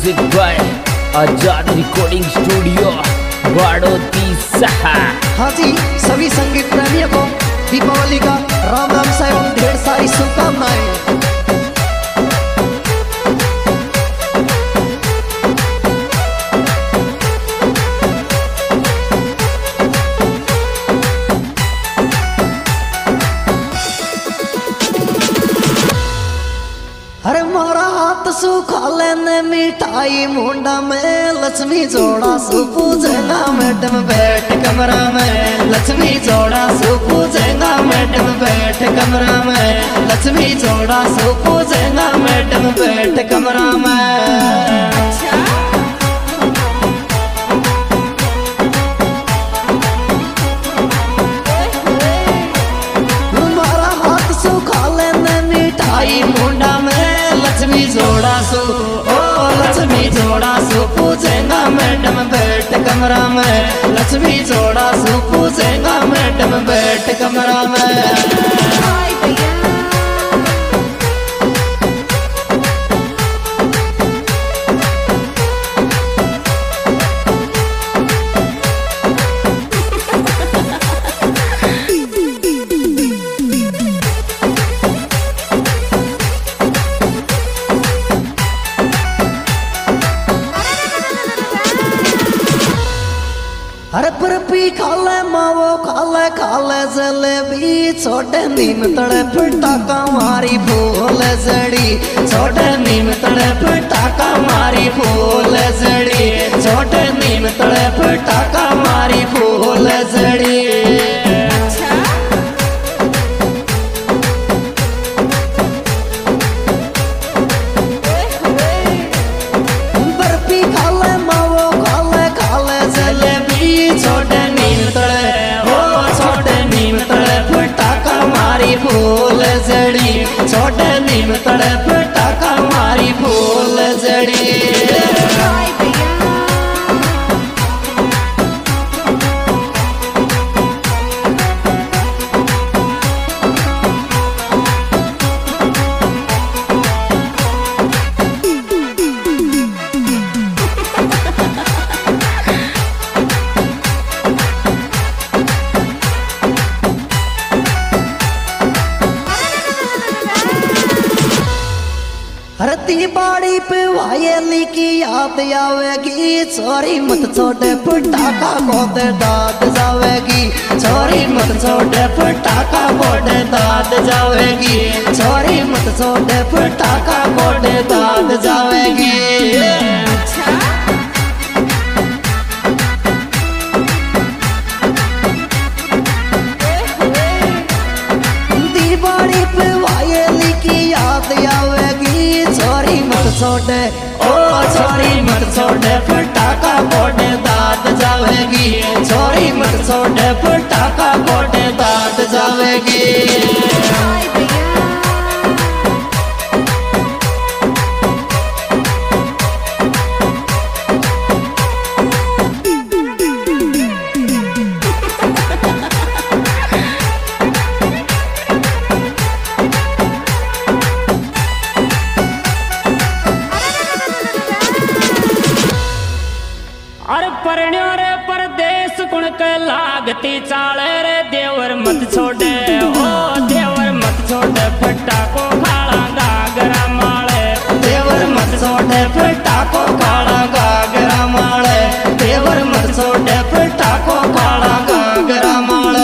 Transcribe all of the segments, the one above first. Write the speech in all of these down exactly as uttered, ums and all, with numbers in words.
Music by Azad recording studio बाड़ोती सहा। हाँ जी, सभी संगीत प्रेमियों को दीपावली का राम राम सा एवं ढेर सारी शुभकामनाएं। अरे मारा हाथ सुखा लेने मिठाई मुंडा में, लक्ष्मी जोड़ा सु पूजेगा मैडम बैठ कमरा में। लक्ष्मी जोड़ा सु पूजेगा मैडम बैठ कमरा में। लक्ष्मी जोड़ा सु पूजेगा मैडम बैठ कमरा में। मारा हाथ सुखा लेने मिठाई मुंडा में, लक्ष्मी जोड़ा सु ओ लक्ष्मी जोड़ा सु पूजेगा मैडम बैठ कमरा में। लक्ष्मी जोड़ा सु पूजेगा मैडम बैठ कमरा में। अरे बर्फी खाले मावो खाले खाले जलेबी, छोटे नीम तड़े पटाका मारी फूल जड़ी। छोटे नीम तड़े पटाका मारी फूल जड़ी। छोटे नीम तड़े पटाका मारी फूल जड़ी। बर्फी खाले मावो खाले खाले जलेबी, छोटे नीम तड़े हो छोटे नीम तड़े पटाका मारी फूल जड़ी। छोटे नीम तड़े पटाका मारी फूल जड़ी। अरे दीवाली पे वायली की याद आवेगी, छोरी मत छोटे पटाखा कोटे दाद जावेगी। छोरी मत छोटे पटाखा कोटे दाद जावेगी। छोरी मत छोटे पटाखा कोटे दाद जावेगी। दीवाली पे वायली की याद आवेगी, छोरी मत छोटे ओ छोरी मत छोटे पटाखा कोटे दाद जावेगी। छोरी मत छोटे पटाखा कोटे दाद जावेगी। अरे परण्यो रे परदेश कुण के लागती चाले रे, देवर मत छोड़े ओ देवर मत छोड़े पटाको खाड़ा गागरा माले। देवर मत छोड़े पटाको खाड़ा गागरा माले। देवर मत छोड़े पटाको खाड़ा गागरा माले।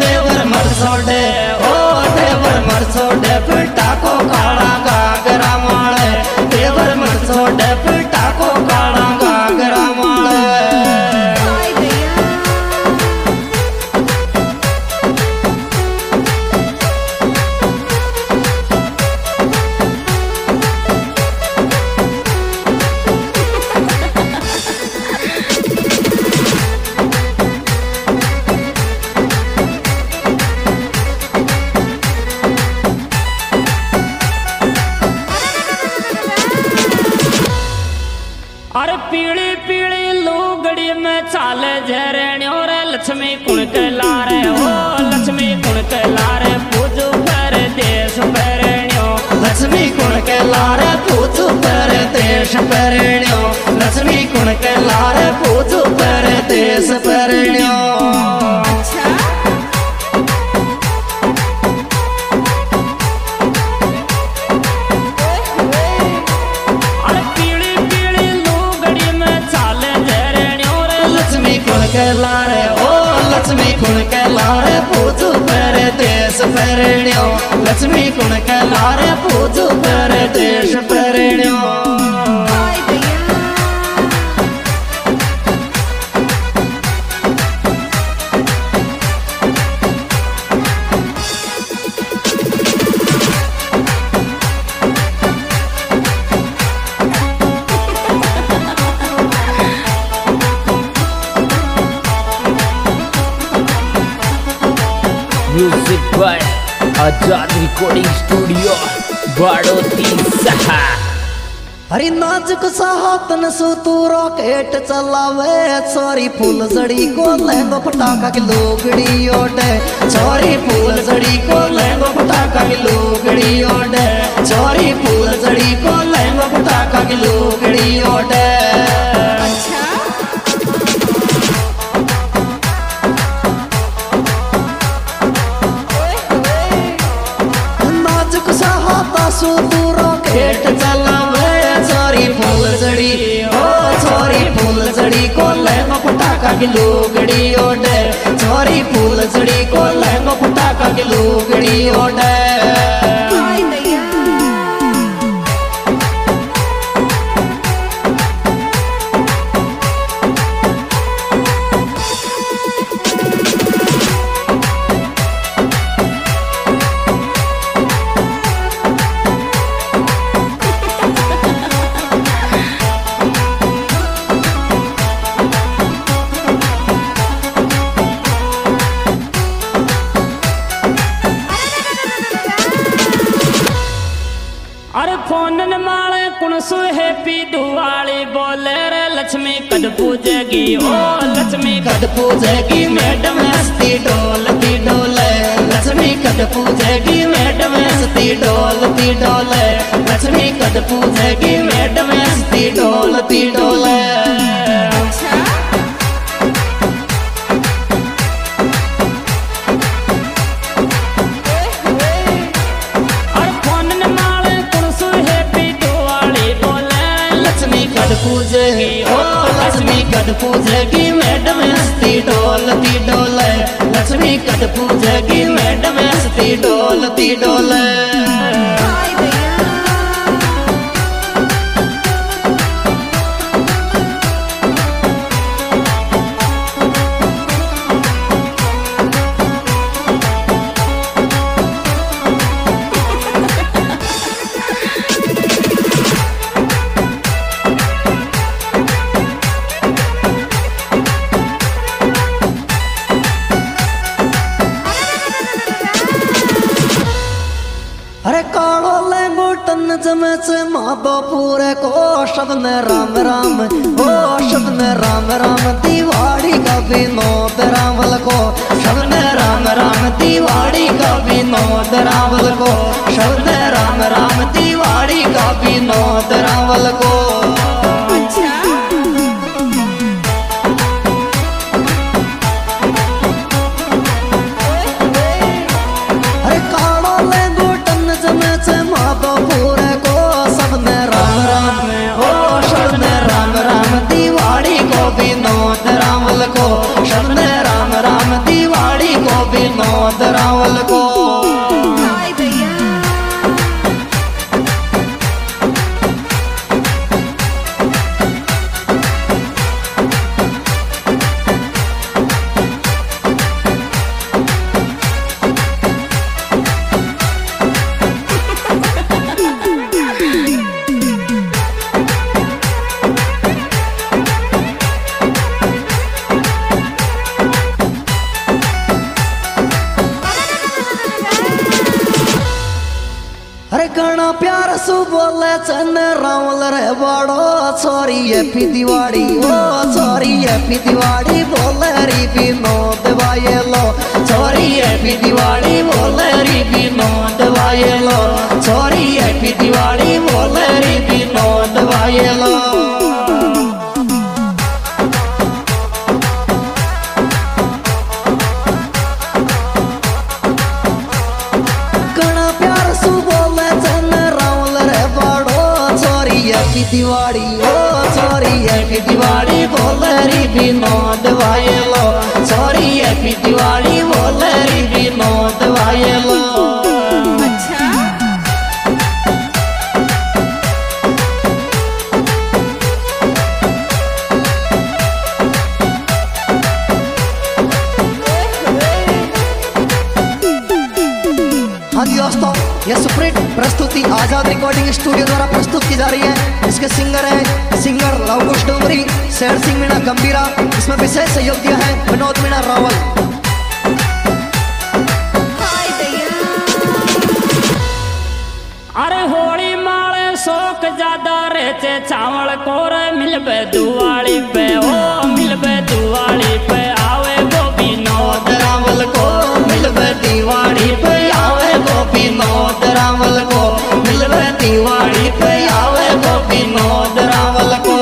छोड़े ओ देवर मर छोड़े पटाको खाड़ा गागरा अरे पीली पीली लुगड़ी में चाले झरण्यो रे लक्ष्मी कुण के लारे हो लक्ष्मी कुण के लारे पूजू पर देश परण्यो लक्ष्मी कुण के लारे पूजू पर देश परण्यो लक्ष्मी कुण के लारे पूजू पर देश परण्यो। लारे ओ लक्ष्मी कुण के लारे पूजू पर देश परण्यो लक्ष्मी कुण के लारे पूजू पर देश परण्यो। Music by Azad recording studio बाड़ोती सहा। हरी नाजुक सा हाथन सु तू रॉकेट चलावे छोरी फूल जड़ी को लहंगो पटाखा की लोगड़ी ओढ़े छोरी फूल जड़ी को लहंगो पटाखा की लोगड़ी ओढ़े छोरी फूल जड़ी को लहंगो पटाखा की लोगड़ी ओढ़े। सु तू रॉकेट चलावे छोरी फूल जड़ी ओ छोरी फूल जड़ी को लहंगो पटाखा की लोगड़ी ओढ़े छोरी फूल जड़ी को लहंगो पटाखा की लोगड़ी ओढ़े। अरे फोन माले कुण सु हैप्पी दिवाली बोले रे लक्ष्मी कद पूजेगी ओ लक्ष्मी कद पूजेगी मैडम हंसती डोलती डोले लक्ष्मी कद पूजेगी मैडम हंसती डोलती डोले लक्ष्मी कद पूजेगी मैडम हंसती डोलती डोले। पूजेगी ओ लक्ष्मी कद पूजेगी मैडम हंसती डोलती डोले लक्ष्मी कद पूजेगी मैडम हंसती डोलती डोले। अरे कालो लहंगो टन जमे से माधो पूरे को शब्द राम राम ओ शब्द राम राम दिवाड़ी का विनोद रावल को शब्द राम राम दिवाड़ी का विनोद रावल को शब्द राम राम दिवाड़ी का विनोद रावल को। पूरे को शब्द राम राम ओ शब्द राम राम दिवाड़ी को विनोद रावल को शब्द राम राम दिवाड़ी को विनोद रावल को। बोले चन रावल रे बड़ो छोरी हैप्पी दिवाली ओ छोरी हैप्पी दिवाली बोले री विनोद वायलो छोरी हैप्पी दिवाली बोले री विनोद वायलो छोरी हैप्पी दिवाली बोले री विनोद वायलो। हैप्पी दिवाली ओ सॉरी हैप्पी दिवाली बोले री विनोद वायलो सॉरी हैप्पी दिवाली बोले री विनोद वायलो। अच्छा हाँ जी दोस्तों, यह सुप्रीत प्रस्तुति आजाद रिकॉर्डिंग स्टूडियो द्वारा प्रस्तुत की जा रही है। इसके सिंगर हैं सिंगर लवकुश डोंगरी, शेर सिंह मीणा गंभीरा। इसमें विशेष सहयोग दिया है विनोद मीणा रावल। अरे होली माले शौक ज्यादा रहते चावल कोर मिलबे दुआली पे ओ मिलबे दुआली पे आवे गो विनोद रावल को मिलबे दिवाली पे आवे गो विनोद रावल को मिलबे दिवाली पे आवे गो विनोद रावल को।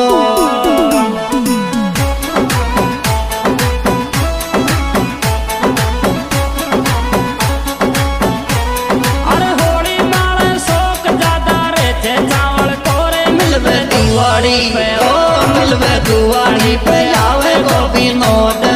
अरे होली माले शौक ज्यादा रहते चावल कोरे मिलबे दिवाली पे ओ मिलबे दिवाली पे आवे गो विनोद